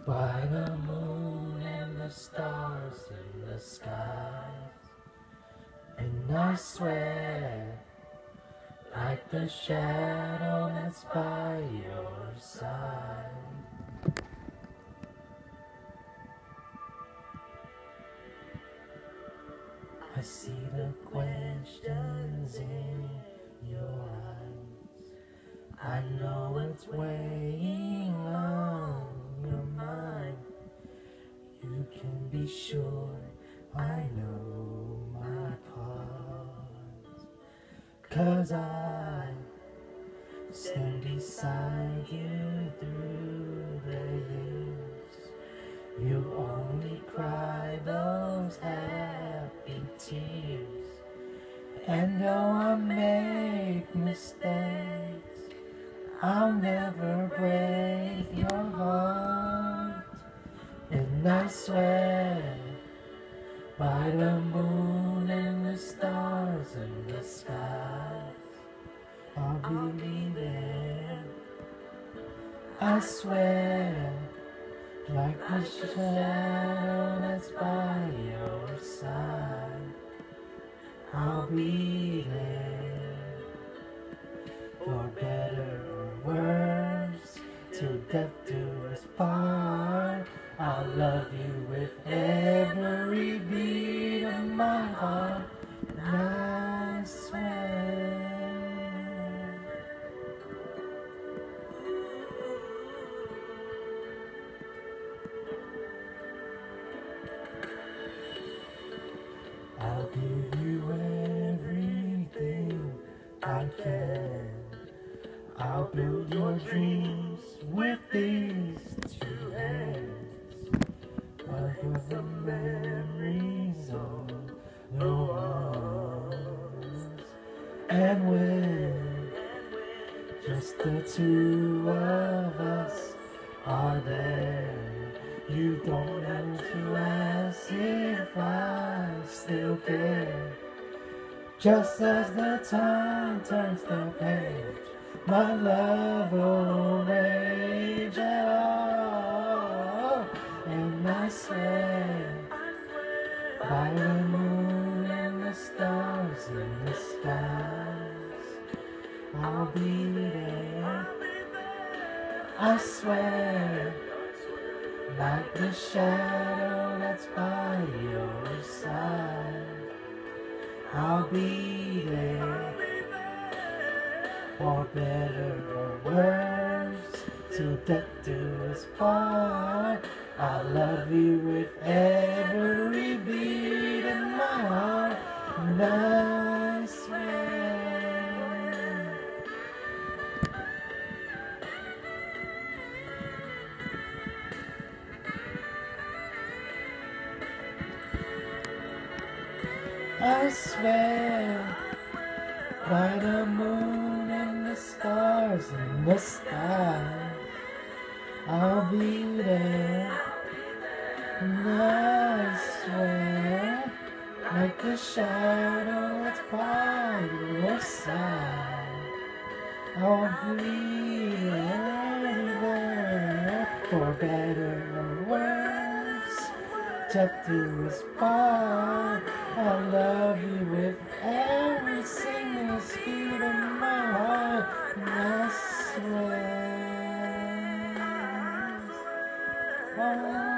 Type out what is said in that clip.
by the moon and the stars in the sky. And I swear, like the shadow that's by your side. I see the questions in your eyes. I know it's weighing on your mind. You can be sure I know my part. 'Cause I stand beside you through the years. You only cry those happy tears. And though I make mistakes, I'll never break your heart. And I swear, by the moon and the stars in the skies, I'll be there. I swear, like the shadow that's by your side, I'll be there. For better or worse, till death do us part. I'll love you with every beat of my heart. And I swear, I'll give you everything I can. I'll build your dreams with these two hands. Of the memories of the ones. And when just the two of us are there, you don't have to ask if I still care. Just as the time turns the page, my love will rage on. And I swear, by the moon and the stars in the skies, I'll be there. I swear, like the shadow that's by your side, I'll be there. For better or worse, till death do us part. I'll love you with every beat in my heart. And I swear, I swear, by the moon and the stars in the sky, I'll be there. And I swear, like the shadow that's by your side, I'll be there. For better or worse, death do us part. I love you with every single beat of my heart. And I swear,